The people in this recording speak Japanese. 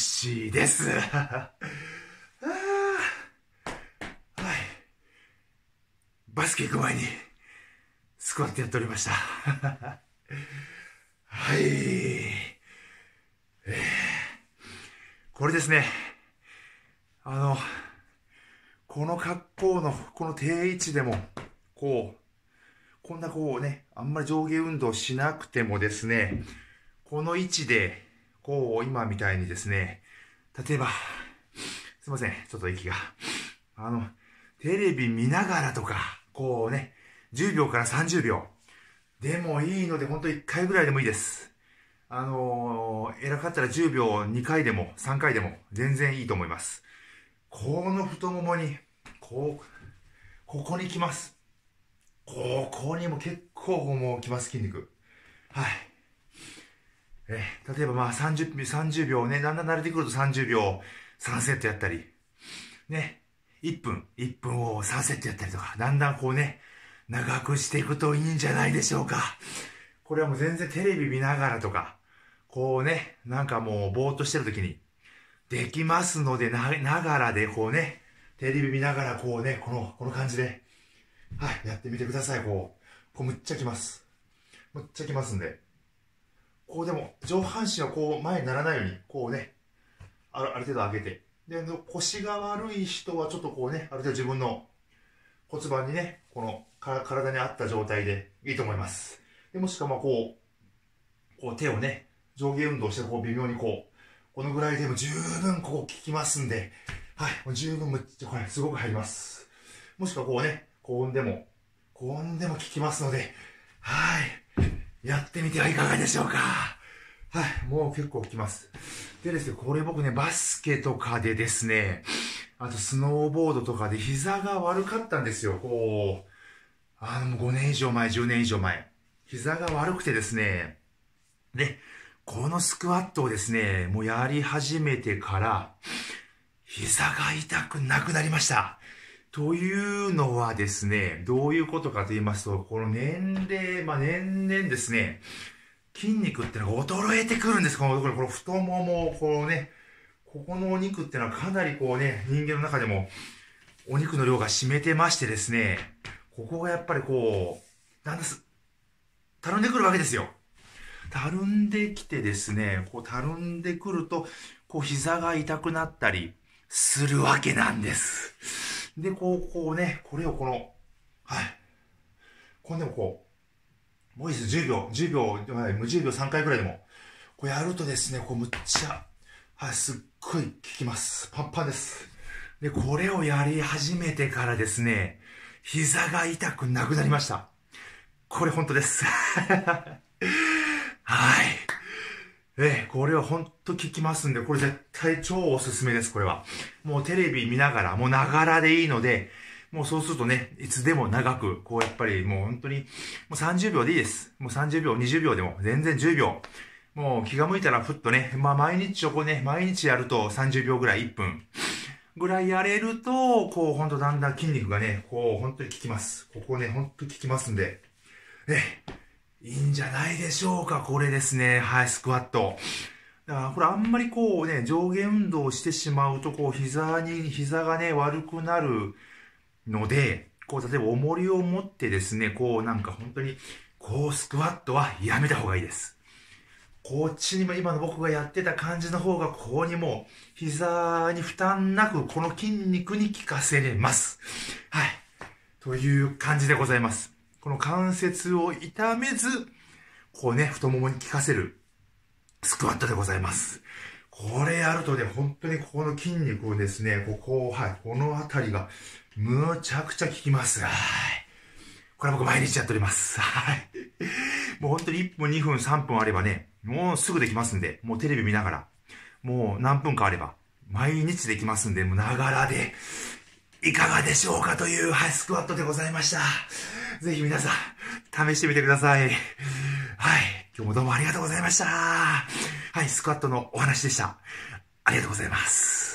しいです。はい。バスケ行く前に、スクワットやっておりました。はい。これですね。この格好の、この定位置でも、こんなあんまり上下運動しなくてもですね、この位置で、今みたいにですね、例えば、すいません、ちょっと息が。テレビ見ながらとか、10秒から30秒。でもいいので、ほんと1回ぐらいでもいいです。偉かったら10秒2回でも3回でも全然いいと思います。この太ももに、ここに来ます。ここにも結構もう来ます、筋肉。はい。例えば30秒ね、だんだん慣れてくると30秒3セットやったり、ね、1分を3セットやったりとか、だんだん長くしていくといいんじゃないでしょうか。これはもう全然テレビ見ながらとか、なんかもうぼーっとしてる時にできますので、ながらでテレビ見ながらこの感じで、はい、やってみてください。むっちゃきます。むっちゃきますんで。でも、上半身は前にならないように、ある程度上げて。で、腰が悪い人はちょっとある程度自分の骨盤にね、体に合った状態でいいと思います。で、もしくは手をね、上下運動して微妙にこのぐらいでも十分効きますんで、はい、もう十分これすごく入ります。もしくは高温でも効きますので、はい、やってみてはいかがでしょうか。はい、もう結構効きます。でですね、これ僕ね、バスケとかでですね、あとスノーボードとかで膝が悪かったんですよ。もう5年以上前、10年以上前。膝が悪くてですね、で、このスクワットをですね、もうやり始めてから、膝が痛くなくなりました。というのはですね、どういうことかと言いますと、この年々ですね、筋肉ってのが衰えてくるんです。この太もも、ここのお肉ってのはかなり人間の中でもお肉の量が占めてましてですね、ここがやっぱりたるんでくるわけですよ。たるんできてですね、たるんでくると、膝が痛くなったりするわけなんです。で、これをはい。でももういいです。10秒、10秒3回くらいでも、やるとですね、むっちゃ、はい、すっごい効きます。パンパンです。で、これをやり始めてからですね、膝が痛くなくなりました。これ本当です。はい。これは本当効きますんで、これ絶対超おすすめです、これは。もうテレビ見ながら、もうながらでいいので、もうそうするとね、いつでも長く、やっぱりもう本当に、もう30秒でいいです。もう30秒、20秒でも、全然10秒。もう気が向いたらふっとね、毎日毎日やると30秒ぐらい、1分ぐらいやれると、ほんとだんだん筋肉がね、本当に効きます。ここね、本当に効きますんで、いいんじゃないでしょうか、これですね。はい、スクワット。だからこれあんまり上下運動してしまうと、膝がね、悪くなるので、例えば重りを持ってですね、なんか本当に、スクワットはやめた方がいいです。こっちにも今の僕がやってた感じの方が、ここにも膝に負担なく、この筋肉に効かせれます。はい。という感じでございます。この関節を痛めず、太ももに効かせるスクワットでございます。これやるとね、本当にここの筋肉をですね、はい、この辺りが、むちゃくちゃ効きます。はい。これは僕毎日やっております。はい。もう本当に1分、2分、3分あればね、もうすぐできますんで、もうテレビ見ながら、もう何分かあれば、毎日できますんで、もうながらで、いかがでしょうかという、はい、スクワットでございました。ぜひ皆さん、試してみてください。はい。今日もどうもありがとうございました。はい、スクワットのお話でした。ありがとうございます。